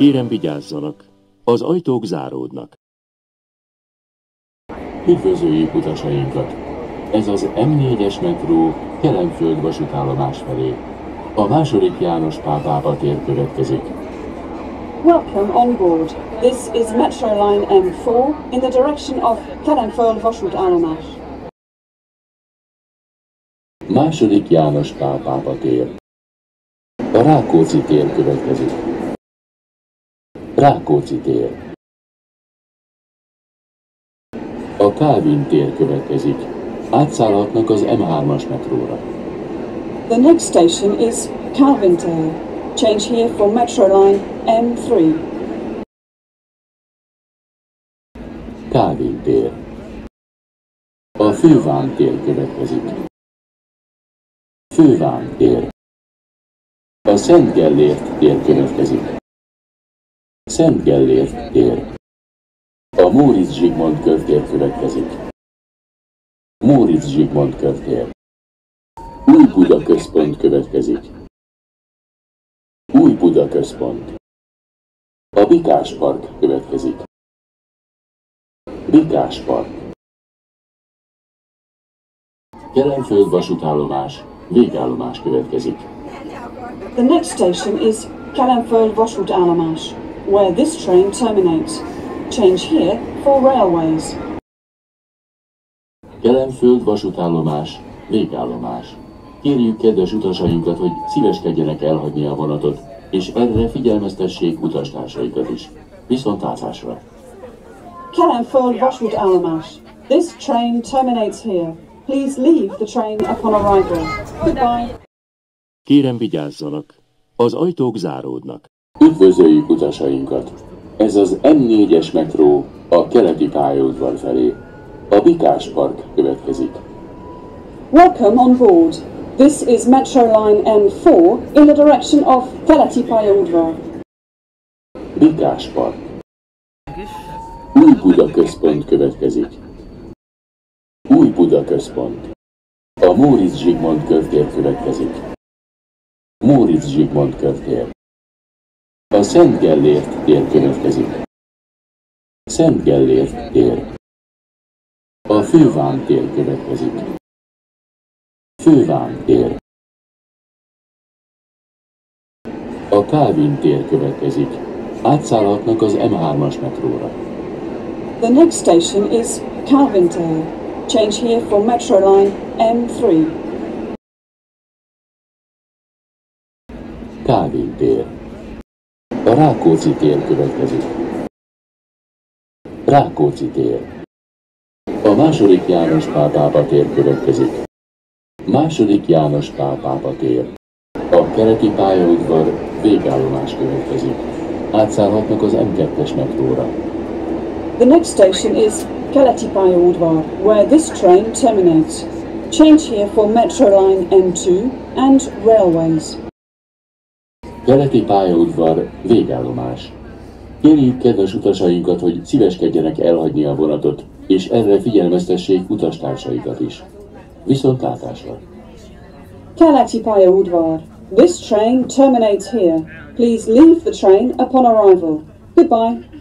Kérem vigyázzanak, az ajtók záródnak. Üdvözöljük utasainkat! Ez az M4-es metró Kelenföld vasútállomás felé. A második János Pál pápa tér következik. Welcome on board. This is Metro Line M4 in the direction of Kelenföld vasútállomás. Második János Pál pápa tér. A Rákóczi tér következik. Rákóczi tér. A Kálvin tér következik. Átszállhatnak az M3-as metróra. The next station is Keleti. Change here for Metro Line M3. Kálvin tér. A Fővám tér következik. Fővám tér. A Szent Gellért tér következik. Szent Gellért tér. A Móricz Zsigmond körtér következik. Móricz Zsigmond körtér. Új Buda központ következik. Új Buda központ. A Bikás park következik. Bikás park. Kelenföld vasútállomás, végállomás következik. The next station is Kelenföld vasútállomás, where this train terminates. Change here for railways. Kelenföld vasútállomás, végállomás. Kérjük kedves utasainkat, hogy szíveskedjenek elhagyni a vonatot, és erre figyelmeztessék utastársaikat is. Viszontlátásra! Kelenföld vasútállomás. This train terminates here. Please leave the train upon arrival. Goodbye. Kérem vigyázzanak, az ajtók záródnak. Üdvözöljük utasainkat! Ez az M4-es metró a keleti pályaudvar felé. A Bikás park következik. Welcome on board. This is Metro Line M4 in the direction of Keleti pályaudvar. Bikás park. Új Buda központ következik. Új Buda központ. A Móricz Zsigmond körtér következik. Móricz Zsigmond körtér. A Szent Gellért tér következik. Szent Gellért tér. A Fővám tér következik. Fővám tér. A Kálvin tér következik. Átszállhatnak az M3-as metróra. The next station is Keleti. Change here for Metro Line M3. Kálvin tér. A Rákóczi tér következik. Rákóczi tér. A második János Pál pápa tér következik. Második János Pál pápa tér. A keleti pályaudvar, végállomás következik. Átszállhatnak az M2-es metróra. The next station is Keleti pályaudvar, where this train terminates. Change here for Metro Line M2 and railways. Keleti pályaudvar, végállomás. Kérjük kedves utasainkat, hogy szíveskedjenek elhagyni a vonatot, és erre figyelmeztessék utastársaikat is. Viszontlátásra! Keleti pályaudvar. This train terminates here. Please leave the train upon arrival. Goodbye.